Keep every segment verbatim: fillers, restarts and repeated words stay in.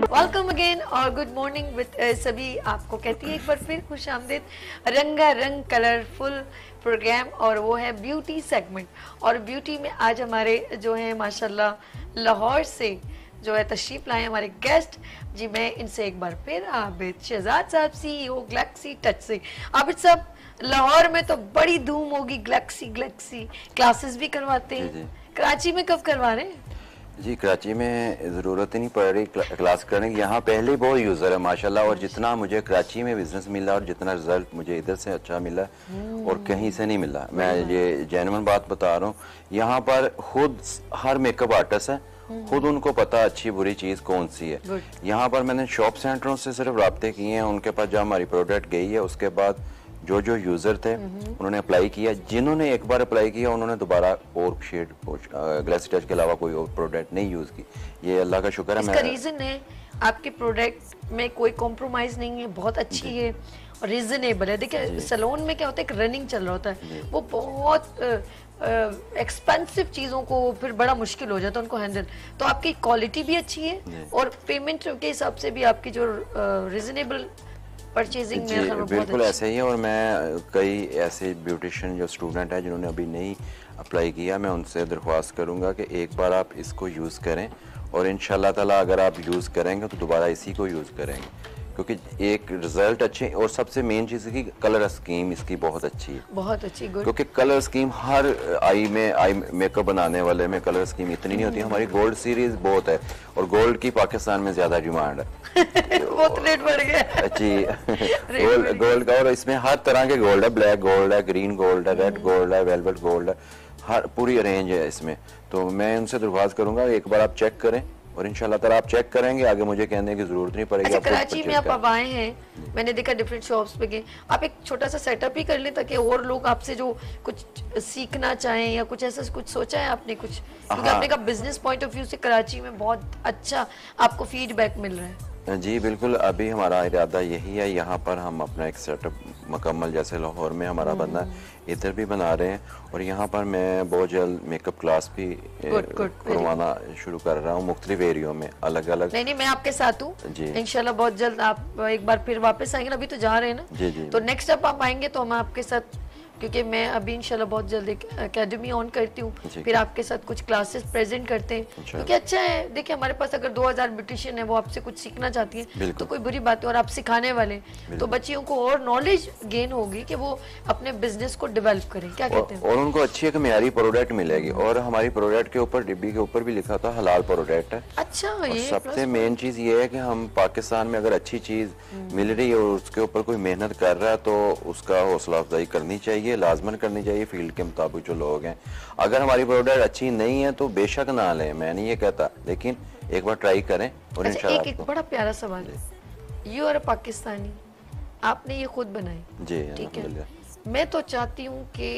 Welcome again और good morning with सभी आपको कहती है एक बार फिर खुश आमदीद रंगा रंग कलरफुल प्रोग्राम और वो है ब्यूटी सेगमेंट। और ब्यूटी में आज हमारे जो है माशाल्लाह लाहौर से जो है तशरीफ लाए हमारे गेस्ट जी। मैं इनसे एक बार फिर आबिद शहजाद साहब सीईओ गैलेक्सी टच से। आबिद साहब, लाहौर में तो बड़ी धूम होगी, गैलेक्सी गैलेक्सी क्लासेस भी करवाते हैं, कराची में कब करवा रहे हैं? जी कराची में ज़रूरत ही नहीं पड़ रही क्लास करने की, यहाँ पहले बहुत यूज़र है माशाल्लाह। और जितना मुझे कराची में बिजनेस मिला और जितना रिजल्ट मुझे इधर से अच्छा मिला और कहीं से नहीं मिला, मैं ये जेन्युइन बात बता रहा हूँ। यहाँ पर खुद हर मेकअप आर्टिस्ट है, खुद उनको पता अच्छी बुरी चीज़ कौन सी है। यहाँ पर मैंने शॉप सेंटरों से सिर्फ रब्ते किए हैं, उनके पास जब हमारी प्रोडक्ट गई है उसके बाद जो जो यूजर थे उन्होंने अप्लाई किया, जिन्होंने एक बार अप्लाई किया उन्होंने दोबारा और शेड ग्लेसी टच के अलावा कोई और प्रोडक्ट नहीं यूज की। ये अल्लाह का शुक्र है। इसका रीजन है आपके प्रोडक्ट में कोई कॉम्प्रोमाइज नहीं है, बहुत अच्छी है और रीजनेबल है। देखिए सैलून में क्या होता है, एक रनिंग चल रहा होता है, वो बहुत एक्सपेंसिव uh, चीजों को फिर बड़ा मुश्किल हो जाता है उनको हैंडल। तो आपकी क्वालिटी भी अच्छी है और पेमेंट के हिसाब से भी आपकी जो रीजनेबल uh, परचेजिंग में बिल्कुल ऐसे ही है। और मैं कई ऐसे ब्यूटिशियन जो स्टूडेंट हैं जिन्होंने अभी नहीं अप्लाई किया, मैं उनसे दरख्वास्त करूंगा कि एक बार आप इसको यूज़ करें और इंशाल्लाह ताला अगर आप यूज़ करेंगे तो दोबारा इसी को यूज़ करेंगे, क्योंकि एक रिजल्ट अच्छे और सबसे मेन चीज़ है कि कलर स्कीम इसकी बहुत अच्छी है, बहुत अच्छी, क्योंकि कलर स्कीम हर आई में आई मेकअप बनाने वाले में कलर स्कीम इतनी नहीं होती। हमारी गोल्ड सीरीज बहुत है और गोल्ड की पाकिस्तान में ज्यादा डिमांड है। बहुत रेट बढ़ गया जी गोल्ड गोल्ड का, और इसमें हर तरह के गोल्ड है, ब्लैक गोल्ड है, ग्रीन गोल्ड है, रेड गोल्ड है, वेलवेट गोल्ड है, हर पूरी रेंज है इसमें। तो मैं उनसे दरख्वास्त करूंगा एक बार आप चेक करें और इंशाल्लाह ताला आप चेक करेंगे, आगे मुझे कहने की जरूरत नहीं पड़ेगी। अच्छा, कराची में आप अब आए हैं, मैंने देखा डिफरेंट शॉप्स पे गए, आप एक छोटा सा सेटअप ही कर लें ताकि और लोग आपसे जो कुछ सीखना चाहें या कुछ ऐसा कुछ सोचा है आपने कुछ, क्योंकि आपने कहा बिजनेस पॉइंट ऑफ व्यू से कराची में बहुत अच्छा आपको फीडबैक मिल रहा है। जी बिल्कुल, अभी हमारा इरादा यही है, यहाँ पर हम अपना एक सेटअप मुकम्मल जैसे लाहौर में हमारा बना है इधर भी बना रहे हैं और यहाँ पर मैं बहुत जल्द मेकअप क्लास भी करवाना शुरू कर रहा हूँ मुख्तलिफ एरियो में अलग अलग। नहीं नहीं मैं आपके साथ हूँ इंशाल्लाह, बहुत जल्द आप एक बार फिर वापस आएंगे, अभी तो जा रहे हैं ना जी जी। तो नेक्स्ट अप आप आएंगे तो हम आपके साथ, क्योंकि मैं अभी इंशाल्लाह बहुत जल्द एक एकेडमी ऑन करती हूँ, फिर आपके साथ कुछ क्लासेस प्रेजेंट करते हैं, क्योंकि अच्छा है। देखिए हमारे पास अगर दो हज़ार ब्यूटिशियन है वो आपसे कुछ सीखना चाहती है तो कोई बुरी बात है, और आप सिखाने वाले तो बच्चियों को और नॉलेज गेन होगी कि वो अपने बिजनेस को डेवलप करें। क्या कहते हैं? और उनको अच्छी एक म्यारी प्रोडक्ट मिलेगी और हमारी प्रोडक्ट के ऊपर डिब्बी के ऊपर भी लिखा था हलाल प्रोडक्ट है। अच्छा, ये सबसे मेन चीज ये है कि हम पाकिस्तान में अगर अच्छी चीज मिल रही है और उसके ऊपर कोई मेहनत कर रहा है तो उसका हौसला अफजाई करनी चाहिए, लाजमन करनी चाहिए फील्ड के मुताबिक जो लोग हैं। अगर हमारी प्रोडक्ट अच्छी नहीं है तो बेशक ना लें, मैं नहीं ये कहता, लेकिन एक बार ट्राई करें और अच्छा, एक, एक बड़ा प्यारा सवाल है, यू आर पाकिस्तानी, आपने ये खुद बनाई जी, ठीक है, मैं तो चाहती हूँ कि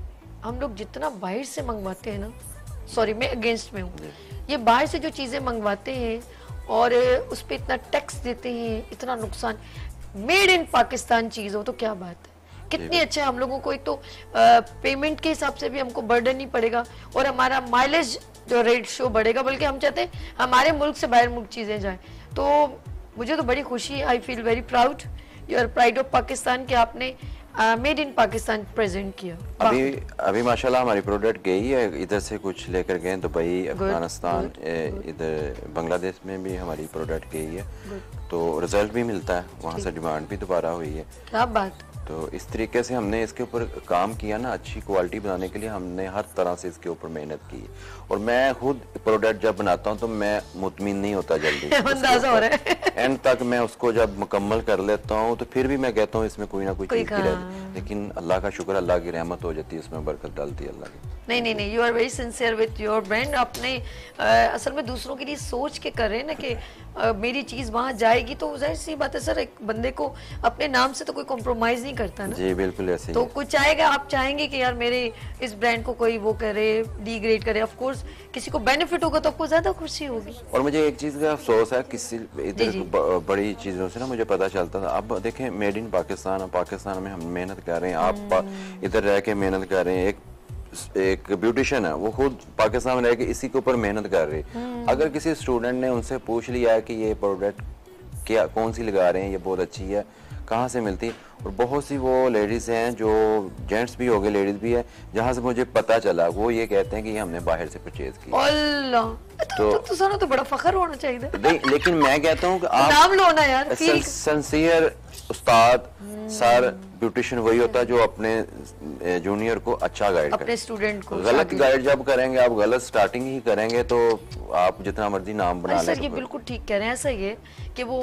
हम लोग जितना बाहर से मंगवाते हैं ना, सॉरी मैं अगेंस्ट में हूँ, ये बाहर से जो चीजें मंगवाते हैं और उस पर इतना टैक्स देते हैं, इतना नुकसान, मेड इन पाकिस्तान चीज हो तो क्या बात है, कितनी अच्छा है। हम लोगों को एक तो आ, पेमेंट के हिसाब से भी हमको बर्डन नहीं पड़ेगा और हमारा माइलेज जो रेट शो बढ़ेगा, बल्कि हम चाहते हैं हमारे मुल्क से बाहर मुल्क चीजें जाएं। तो मुझे तो बड़ी खुशी है, I feel very proud, you are pride of Pakistan कि आपने मेड इन पाकिस्तान प्रेजेंट किया। अभी अभी माशाल्लाह हमारी प्रोडक्ट गई है, इधर से कुछ लेकर गए दुबई, अफगानिस्तान, इधर बांग्लादेश में भी हमारी प्रोडक्ट गई है, तो रिजल्ट भी मिलता है, वहाँ से डिमांड भी दोबारा हुई है। क्या बात। तो इस तरीके से हमने इसके ऊपर काम किया ना, अच्छी क्वालिटी बनाने के लिए हमने हर तरह से इसके ऊपर मेहनत की। और मैं खुद प्रोडक्ट जब बनाता हूँ तो मैं मुतमिन नहीं होता जल्दी, अंदाजा हो रहा है एंड तक मैं उसको जब मुकम्मल कर लेता हूँ तो फिर भी मैं कहता हूँ इसमें कोई ना कोई चीज रहती, लेकिन अल्लाह का शुक्र, अल्लाह की रहमत हो जाती है, इसमें बरकत डालती है अल्लाह की। नहीं नहीं नहीं, you are very sincere with your brand. आपने असल में दूसरों के लिए सोच के कर रहे हैं ना कि आ, मेरी चीज वहाँ जाएगी, तो जाहिर सी बात है सर, एक बंदे को अपने नाम से तो कोई कॉम्प्रोमाइज नहीं करता ना। जी बिल्कुल ऐसे तो कुछ चाहेगा, आप चाहेंगे कि यार मेरे इस ब्रांड को कोई वो करे, डिग्रेड करे, ऑफ कोर्स किसी को बेनिफिट होगा तो आपको ज्यादा खुशी होगी। और मुझे एक चीज का अफसोस है, किसी इधर बड़ी चीजों से ना मुझे पता चलता था, अब देखें मेड इन पाकिस्तान, पाकिस्तान में हम मेहनत कर रहे हैं, आप इधर रह के मेहनत कर रहे हैं, एक एक ब्यूटिशियन है, वो खुद पाकिस्तान में रह के इसी के ऊपर मेहनत कर रही है। अगर किसी स्टूडेंट ने उनसे पूछ लिया है कि ये प्रोडक्ट क्या कौन सी लगा रहे हैं, ये बहुत अच्छी है, कहाँ से मिलती, और बहुत सी वो लेडीज़ हैं जो जेंट्स भी हो गए लेडीज़ भी है, जहाँ से मुझे पता चला वो ये कहते हैं कि ये हमने बाहर से परचेज की। अल्लाह, तो तो, तो सारा तो बड़ा फखर होना चाहिए। नहीं, लेकिन मैं कहता हूँ कि आप नाम लो ना यार। सिंसियर उस्ताद सर ब्यूटिशियन वही होता है जो अपने जूनियर को अच्छा गाइड करे, अपने स्टूडेंट को। गलत गाइड जब करेंगे आप, गलत स्टार्टिंग ही करेंगे तो आप जितना मर्जी नाम बना लें। सर ये बिल्कुल ठीक कह रहे हैं। ऐसा ये कि वो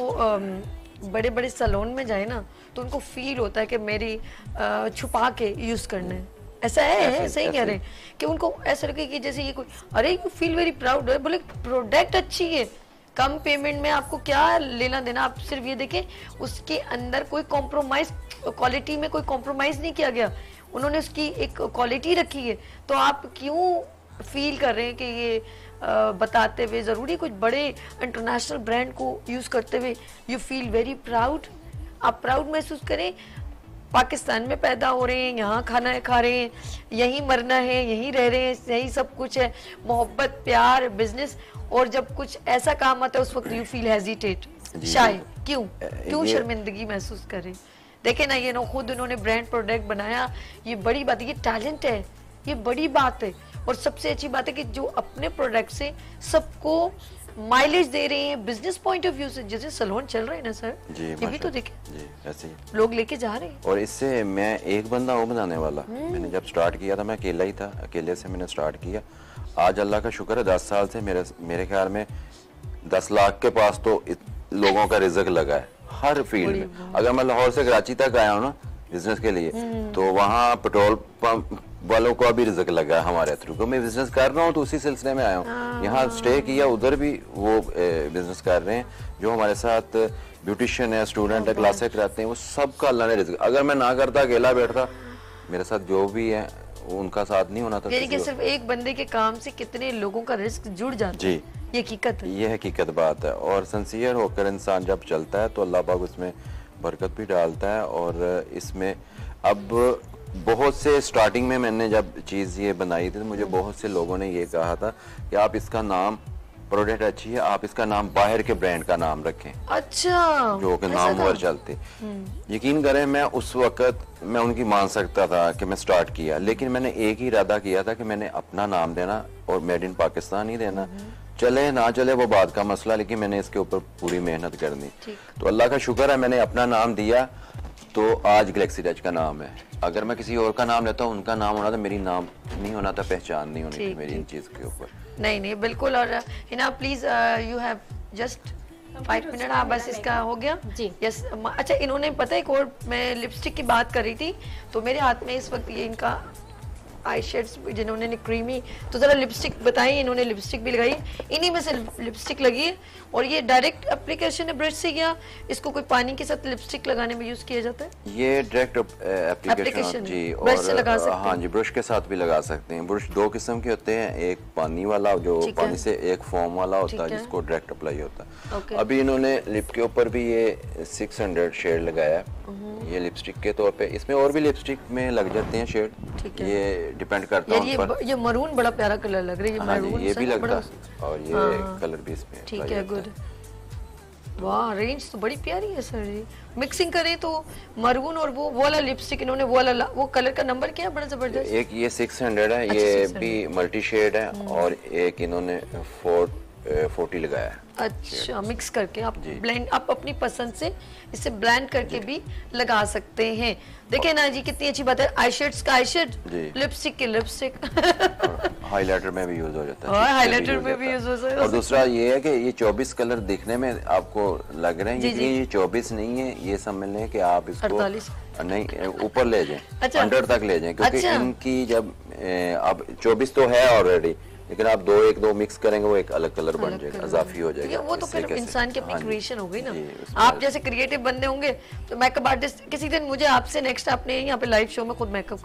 बड़े बड़े सैलून में जाए ना तो उनको फील होता है कि मेरी आ, छुपा के यूज करना है। ऐसा है, ऐसे, सही ऐसे। कह रहे हैं कि उनको ऐसा लगे कि जैसे ये कोई, अरे यू फील वेरी प्राउड है, बोले प्रोडक्ट अच्छी है, कम पेमेंट में आपको क्या लेना देना, आप सिर्फ ये देखें उसके अंदर कोई कॉम्प्रोमाइज, क्वालिटी में कोई कॉम्प्रोमाइज नहीं किया गया, उन्होंने उसकी एक क्वालिटी रखी है। तो आप क्यों फील कर रहे हैं कि ये आ, बताते हुए जरूरी कुछ बड़े इंटरनेशनल ब्रांड को यूज करते हुए यू फील वेरी प्राउड, आप प्राउड महसूस करें। पाकिस्तान में पैदा हो रहे हैं, यहाँ खाना खा रहे हैं, यहीं मरना है, यहीं रह रहे हैं, यही सब कुछ है, मोहब्बत, प्यार, बिजनेस, और जब कुछ ऐसा काम आता है उस वक्त यू फील हेजिटेट, शायद क्यों क्यों शर्मिंदगी महसूस करें। देखे ना, ये ना खुद उन्होंने ब्रांड प्रोडक्ट बनाया, ये बड़ी बात है, ये टैलेंट है, ये बड़ी बात है। और सबसे अच्छी बात है कि जो अपने प्रोडक्ट से सबको माइलेज दे रहे हैं, बिजनेस पॉइंट ऑफ व्यू से, जैसे सैलून चल रहे हैं ना सर, ये भी तो देखे जी, ऐसे ही लोग लेके जा रहे हैं। और इससे मैं एक बंदा वो बनाने वाला, मैंने जब स्टार्ट किया था मैं अकेला ही था, अकेले से मैंने स्टार्ट किया। आज अल्लाह का शुक्र है दस साल से मेरे मेरे ख्याल में दस लाख के पास तो लोगों का रिजक लगा है हर फील्ड में। अगर मैं लाहौर से कराची तक आया हूँ ना बिजनेस के लिए, तो वहाँ पेट्रोल पंप वालों को भी रिजक लगा है हमारे थ्रू, तो मैं बिजनेस कर रहा हूँ तो उसी सिलसिले में आया हूँ। यहाँ स्टे किया, उधर भी वो बिजनेस कर रहे हैं, जो हमारे साथ ब्यूटिशियन है, स्टूडेंट है, क्लासेस कराते हैं, वो सबका अल्लाह ने रिजक। अगर मैं ना करता, अकेला बैठता, मेरे साथ जो भी है उनका साथ नहीं होना था। यानी कि सिर्फ एक बंदे के काम से कितने लोगों का रिस्क जुड़ जाता है। जी, ये हकीकत है, ये हकीकत बात है। और सिंसियर होकर इंसान जब चलता है तो अल्लाह पाक उसमें बरकत भी डालता है। और इसमें अब बहुत से स्टार्टिंग में मैंने जब चीज़ ये बनाई थी तो मुझे बहुत से लोगों ने ये कहा था कि आप इसका नाम, प्रोडक्ट अच्छी है, आप इसका नाम बाहर के ब्रांड का नाम रखें। अच्छा, जो कि नाम और चलते। यकीन करें मैं उस वक्त मैं उनकी मान सकता था कि मैं स्टार्ट किया, लेकिन मैंने एक ही इरादा किया था कि मैंने अपना नाम देना और मेड इन पाकिस्तान ही देना। चले ना चले वो बात का मसला, लेकिन मैंने इसके ऊपर पूरी मेहनत करनी। तो अल्लाह का शुक्र है मैंने अपना नाम दिया, तो आज गैलेक्सी टच का नाम है। अगर मैं किसी और का नाम लेता हूँ, उनका नाम होना था, मेरी नाम नहीं होना था, पहचान नहीं होनी थी मेरी इन चीज के ऊपर। नहीं नहीं बिल्कुल। और Hina please you have just five minute. हाँ बस इसका हो गया जी। यस अच्छा, इन्होंने पता है एक और, मैं लिपस्टिक की बात कर रही थी तो मेरे हाथ में इस वक्त ये इनका आई शेड्स जिन्होंने क्रीमी, तो जरा लिपस्टिक बताइए। इन्होंने लिपस्टिक भी लगाई, इन्हीं में से लिपस्टिक लगी है, और ये डायरेक्ट एप्लीकेशन है ब्रश से, या इसको कोई पानी के साथ लिपस्टिक लगाने में यूज किया जाता है? ये डायरेक्ट एप्लीकेशन जी, ब्रश से लगा सकते हैं। हाँ जी, ब्रश के साथ भी लगा सकते हैं। ब्रश दो किस्म के होते हैं, एक पानी वाला जो पानी से, एक फोम वाला होता है जिसको डायरेक्ट अप्लाई होता है। अभी इन्होंने लिप के ऊपर भी ये सिक्स हंड्रेड शेड लगाया ये लिपस्टिक के तौर पे। इसमें और भी लिपस्टिक में लग जाते हैं शेड, ये डिपेंड करता है ये, पर। ये मरून बड़ा प्यारा कलर लग रहा है, ये हाँ मरून ये भी लगता है, और ये हाँ, कलर भी इसमें ठीक है। गुड, वाह रेंज तो बड़ी प्यारी है सर जी। मिक्सिंग करें तो मरून और वो वाला लिपस्टिक इन्होंने वो वाला, वो कलर का नंबर क्या है? बड़ा जबरदस्त। एक ये सिक्स हंड्रेड है, अच्छा, ये भी मल्टी शेड है, और एक इन्होंने फोर फोर्टी लगाया है। अच्छा, मिक्स करके आप ब्लेंड, आप अपनी पसंद से इसे ब्लेंड करके भी लगा सकते हैं। देखिए ना जी कितनी अच्छी बात है, आई शेड्स का आई शेड, लिपस्टिक की लिपस्टिक, हाइलाइटर में भी यूज हो जाता है, और हाइलाइटर में भी यूज हो जाता है। और दूसरा ये है कि ये चौबीस कलर दिखने में आपको लग रहे हैं, ये चौबीस नहीं है, ये समझ लें कि आप इसको अड़तालीस नहीं ऊपर ले जाएं, अच्छा, अंडर तक ले जाएं, क्योंकि अच्छा, इनकी जब अब चौबीस तो है ऑलरेडी, लेकिन आप दो एक दो मिक्स करेंगे वो एक अलग कलर बन जाएगा, इजाफी हो जाएगा। वो तो फिर इंसान की अपनी क्रिएशन हो गई ना। आप जैसे क्रिएटिव बंदे होंगे तो मेकअप आर्टिस्ट, किसी दिन मुझे आपसे नेक्स्ट आपने यहाँ पे लाइव शो में खुद मेकअप करना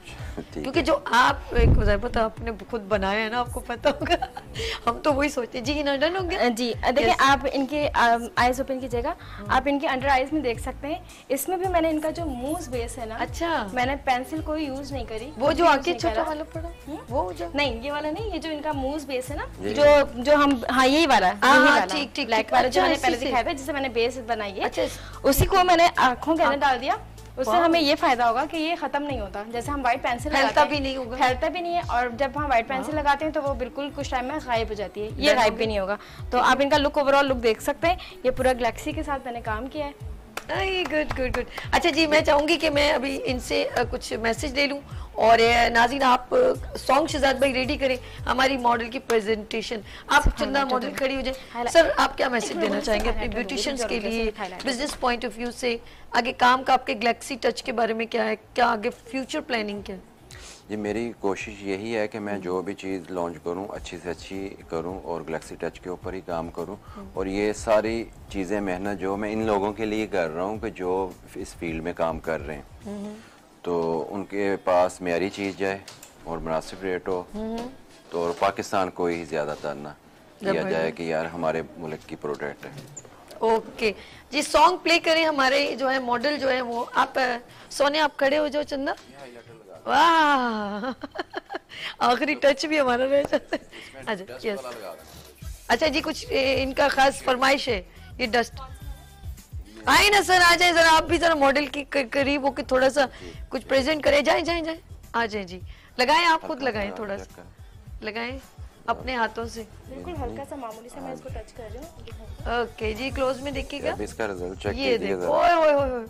क्योंकि जो आप एक पता आपने खुद बनाया है ना, आपको पता होगा। हम तो वही सोचते हैं। जी ना, डन हो गया जी। देखिए आप इनके आईज ओपन कीजिएगा, आप इनके अंडर आईज में देख सकते हैं। इसमें भी मैंने इनका जो मूव बेस है ना, अच्छा, मैंने पेंसिल कोई यूज नहीं करी। वो जो आगे छोटा वाला पड़ा, वो जो नहीं, ये वाला नहीं, ये जो इनका मूव बेस है ना, जो जो हम, हाँ यही वाला, ठीक ठीक ब्लैक वाला जो मैंने पहले दिखाया था, जिसे मैंने बेस बनाई है, उसी को मैंने आंखों के अंदर डाल दिया। उससे हमें ये फायदा होगा कि ये खत्म नहीं होता। जैसे हम व्हाइट पेंसिल फैलता भी नहीं होगा, फैलता भी नहीं है, और जब हम व्हाइट पेंसिल लगाते हैं तो वो बिल्कुल कुछ टाइम में गायब हो जाती है। ये गायब भी नहीं होगा। तो आप इनका लुक, ओवरऑल लुक देख सकते हैं। ये पूरा गैलेक्सी के साथ मैंने काम किया है। Good good good. अच्छा जी, मैं चाहूंगी कि मैं अभी इनसे कुछ मैसेज ले लूं, और नाज़रीन आप सॉन्ग शहजाद भाई रेडी करें हमारी मॉडल की प्रेजेंटेशन। आप चंदा मॉडल खड़ी हो जाए। सर आप क्या मैसेज देना चाहेंगे अपने ब्यूटिशियंस के लिए, बिजनेस पॉइंट ऑफ व्यू से? आगे काम का आपके गैलेक्सी टच के बारे में क्या है, क्या आगे फ्यूचर प्लानिंग क्या है? जी मेरी कोशिश यही है कि मैं जो भी चीज़ लॉन्च करूं अच्छी से अच्छी करूं और गैलेक्सी टच के ऊपर ही काम करूं। और ये सारी चीज़ें मेहनत जो मैं इन लोगों के लिए कर रहा हूं कि जो इस फील्ड में काम कर रहे हैं, तो उनके पास मेरी चीज़ जाए और मुनासिब रेट हो, तो और पाकिस्तान को ही ज़्यादातर ना किया जाए कि यार हमारे मुल्क की प्रोडक्ट है। ओके जी, सॉन्ग प्ले करें। हमारे जो है मॉडल जो है वो, आप सोने आप खड़े हो जाओ चंदा। वाह आखिरी टच भी हमारा रह जाता है। अच्छा यस, अच्छा जी कुछ इनका खास फरमाइश है। ये डस्ट आए ना सर, आ जाए जरा, आप भी जरा मॉडल की करीब होकर थोड़ा सा कुछ प्रेजेंट करें। जाए जाए जाए, आ जाए जी, लगाएं, आप खुद लगाएं, थोड़ा सा लगाएं अपने हाथों से, बिल्कुल हल्का सा मामूली सा मैं इसको टच कर रही हूं। ओके जी, क्लोज में देखिएगा, इसका रिजल्ट चेक ये देखो, ओए ओए ओए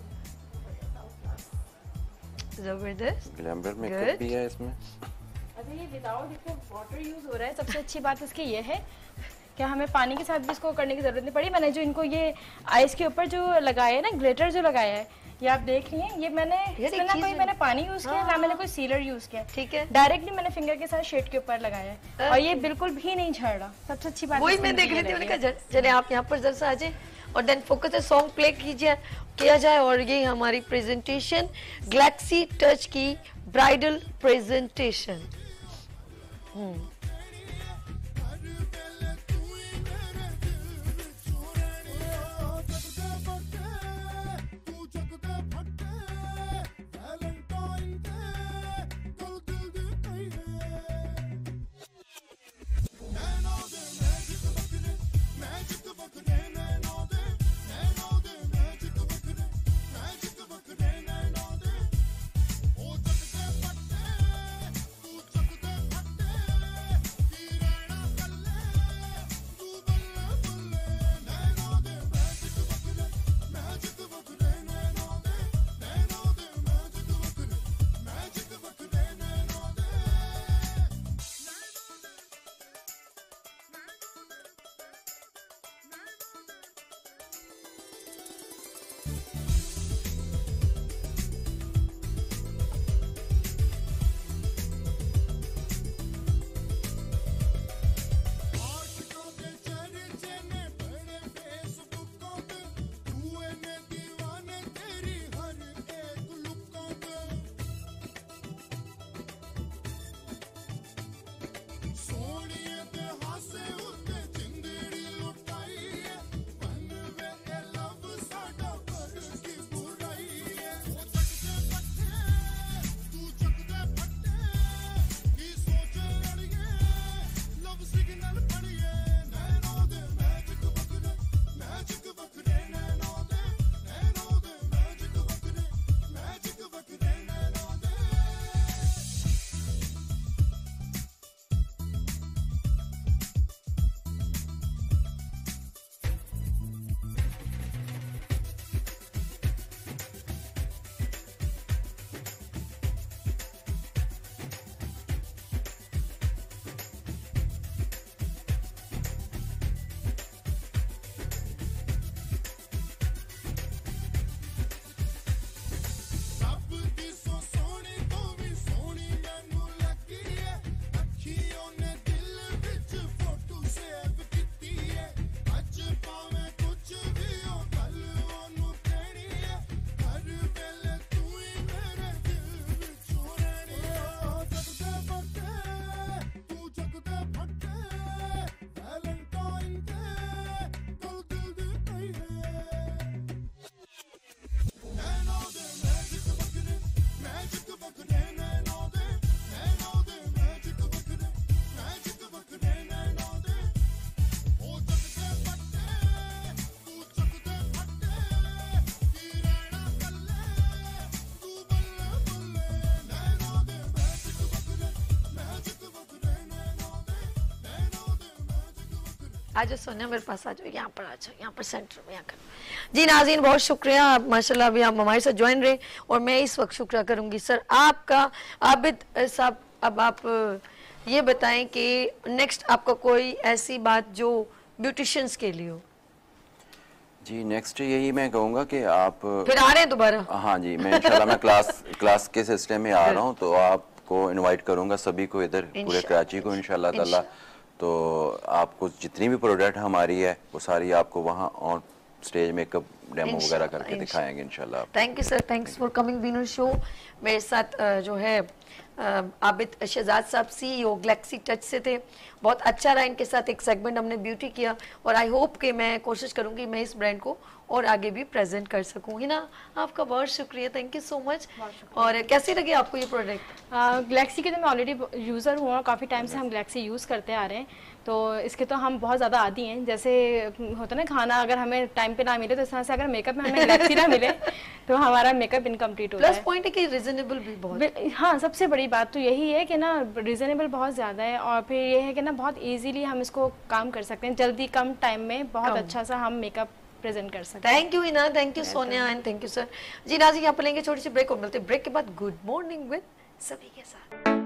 जबरदस्त ग्लैमर मेकअप भी है इसमें। अच्छा ये विदाउट इसमें वाटर यूज हो रहा है। सबसे अच्छी बात इसकी ये है कि हमें पानी के साथ भी इसको करने की जरूरत नहीं पड़ी। मैंने जो इनको ये आइस के ऊपर जो लगाया है ना, ग्लिटर जो लगाया है, ये आप देख लिए, ये मैंने इसमें ना कोई मैंने पानी यूज किया, ना मैंने कोई सीलर यूज किया, ठीक है, डायरेक्टली मैंने फिंगर के साथ शेड के ऊपर लगाया है, और ये बिल्कुल भी नहीं झड़ रहा। सबसे अच्छी बात वही मैं देख रही थी, मैंने कहा चले आप यहाँ पर जरा आ जाए और देन फोकस है, सॉन्ग प्ले कीजिए किया जाए। और ये हमारी प्रेजेंटेशन गैलेक्सी टच की ब्राइडल प्रेजेंटेशन। हम्म आ जाओ सोनिया मेरे पास आ जाओ, यहाँ पर आ जाओ, यहाँ पर सेंटर में यहाँ कर। जी नाज़रीन बहुत शुक्रिया, आप माशाल्लाह अभी आप हमारे साथ ज्वाइन रहे और मैं इस वक्त शुक्रिया करूंगी सर आपका। आबिद साहब अब आप ये बताएं कि नेक्स्ट आपका कोई ऐसी बात जो ब्यूटिशियंस के लिए हो? जी नेक्स्ट यही मैं कहूँगा कि आप फिर आ रहे हैं दोबारा? हाँ जी, मैं इंशाल्लाह मैं क्लास क्लास के सिस्टम में आ रहा हूँ, तो आपको इनवाइट करूँगा सभी को इधर पूरे कराची को इंशाल्लाह ताला। तो आपको जितनी भी प्रोडक्ट हमारी है वो सारी आपको वहाँ ऑन स्टेज मेकअप डेमो वगैरह करके दिखाएंगे इंशाल्लाह। Thank you sir, thanks for coming बीनर शो। मेरे साथ जो है आबिद शहजाद साहब सीईओ गैलेक्सी टच से थे, बहुत अच्छा रहा इनके साथ एक सेगमेंट हमने ब्यूटी किया और आई होप कि मैं कोशिश करूंगी मैं इस ब्रांड को और आगे भी प्रेजेंट कर सकूंगी ना। आपका बहुत शुक्रिया, थैंक यू सो मच। और कैसी लगी आपको ये प्रोडक्ट? गैलेक्सी के तो मैं ऑलरेडी यूज़र हूँ और काफ़ी टाइम से हम गैलेक्सी यूज़ करते आ रहे हैं, तो इसके तो हम बहुत ज़्यादा आदी हैं। जैसे होता है ना खाना अगर हमें टाइम पे ना मिले तो इस तरह से अगर मेकअप में हमें गैलेक्सी ना मिले तो हमारा मेकअप इनकम्प्लीट होता है। प्लस पॉइंट है कि रीजनेबल भी बहुत। हाँ सबसे बड़ी बात तो यही है कि ना रीजनेबल बहुत ज़्यादा है और फिर ये है कि ना बहुत ईजीली हम इसको काम कर सकते हैं, जल्दी कम टाइम में बहुत अच्छा सा हम मेकअप प्रेजेंट कर सकते हैं। Thank you Ina, thank you Sonia and thank you sir. जी नाज़रीन यहाँ पर लेंगे छोटी सी ब्रेक और मिलते हैं ब्रेक के बाद गुड मॉर्निंग विद सभी के साथ।